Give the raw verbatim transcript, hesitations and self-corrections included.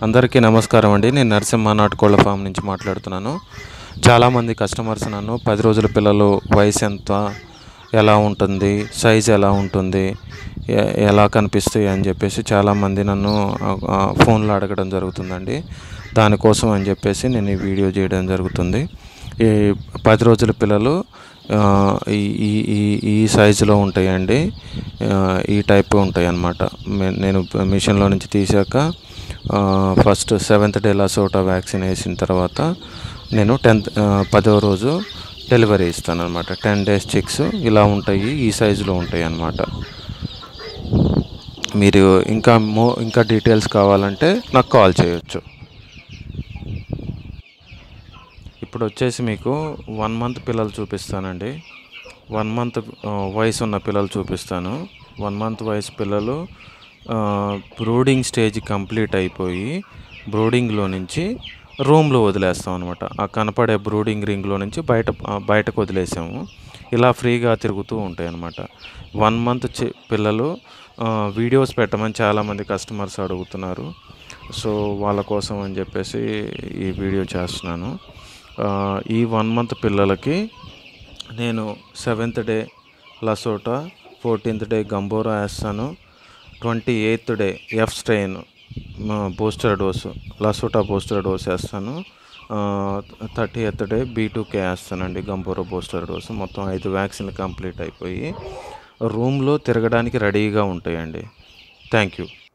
అందరికీ నమస్కారం అండి. నేను నరసింహ నాటుకోళ్ళ ఫామ్ నుంచి మాట్లాడుతున్నాను. చాలామంది కస్టమర్స్ నన్ను పది రోజుల పిల్లలు వయసు ఎంత, ఎలా ఉంటుంది, సైజ్ ఎలా ఉంటుంది, ఎలా కనిపిస్తాయి అని చెప్పేసి చాలామంది నన్ను ఫోన్లో అడగడం జరుగుతుందండి. దానికోసం అని చెప్పేసి నేను ఈ వీడియో చేయడం జరుగుతుంది. ఈ పది రోజుల పిల్లలు ఈ ఈ ఈ సైజులో ఉంటాయండి. ఈ టైప్ ఉంటాయి అన్నమాట. నేను మిషన్లో నుంచి తీసాక first seventh day LaSota vaccine వేసిన తర్వాత నేను టెన్త్ పదవ రోజు డెలివరీ ఇస్తాను అనమాట. టెన్ డేస్ చిక్స్ ఇలా ఉంటాయి, ఈ సైజులో ఉంటాయి అన్నమాట. మీరు ఇంకా మో ఇంకా డీటెయిల్స్ కావాలంటే నాకు కాల్ చేయొచ్చు. ఇప్పుడు వచ్చేసి మీకు వన్ మంత్ పిల్లలు చూపిస్తానండి. వన్ మంత్ వయసు ఉన్న పిల్లలు చూపిస్తాను. వన్ మంత్ వయసు పిల్లలు బ్రూడింగ్ స్టేజ్ కంప్లీట్ అయిపోయి బ్రూడింగ్లో నుంచి రూమ్లో వదిలేస్తాం అనమాట. ఆ కనపడే బ్రూడింగ్ రింగ్లో నుంచి బయట బయటకు వదిలేసాము. ఇలా ఫ్రీగా తిరుగుతూ ఉంటాయి అన్నమాట. వన్ మంత్ చి పిల్లలు వీడియోస్ పెట్టమని చాలామంది కస్టమర్స్ అడుగుతున్నారు. సో వాళ్ళ కోసం అని చెప్పేసి ఈ వీడియో చేస్తున్నాను. ఈ వన్ మంత్ పిల్లలకి నేను seventh day LaSota, fourteenth day Gumboro వేస్తాను. Twenty eighth day F strain booster dose LaSota booster dose వేస్తాను. Thirty eighth day B two K వేస్తానండి గంబోరా బూస్టర్ డోసు. మొత్తం ఐదు వ్యాక్సిన్లు కంప్లీట్ అయిపోయి రూమ్లో తిరగడానికి రెడీగా ఉంటాయండి. Thank you.